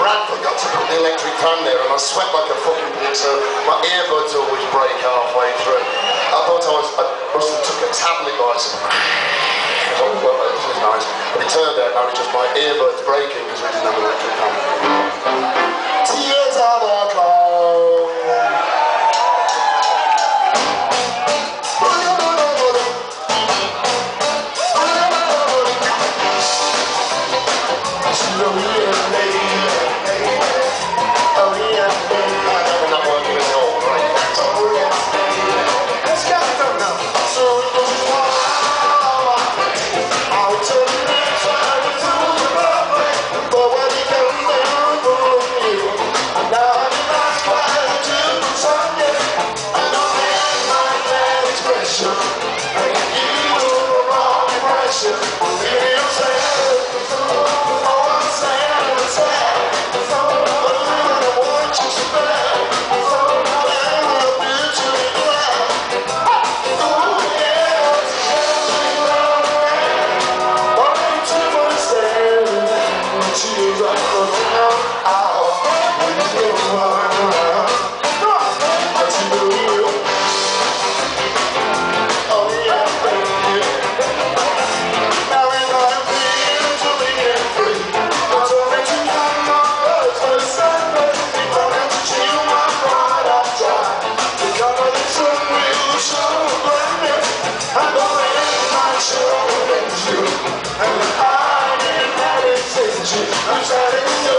Bradford got to put the electric fan there and I sweat like a fucking pig, so my earbuds always break halfway through. I thought I must have took a tablet by some. Well, this is nice. But it turned out now it's just my earbuds breaking because we didn't have an electric fan. Tears of a clown. I'm